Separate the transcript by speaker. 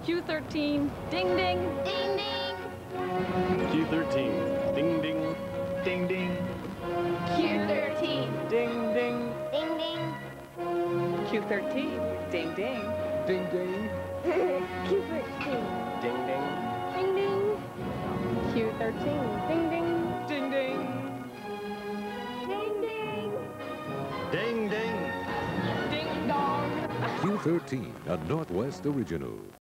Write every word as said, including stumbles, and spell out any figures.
Speaker 1: Q thirteen, ding ding.
Speaker 2: Ding ding.
Speaker 3: Q thirteen, ding ding. Ding ding.
Speaker 2: Q thirteen.
Speaker 3: Ding ding.
Speaker 2: Ding ding.
Speaker 1: Q thirteen, ding ding.
Speaker 3: Ding ding.
Speaker 2: Q thirteen.
Speaker 3: Ding ding.
Speaker 2: Ding ding.
Speaker 1: Q thirteen, ding ding.
Speaker 3: Ding ding.
Speaker 2: Ding ding.
Speaker 3: Ding ding.
Speaker 1: Ding dong.
Speaker 4: Q thirteen, a Northwest original.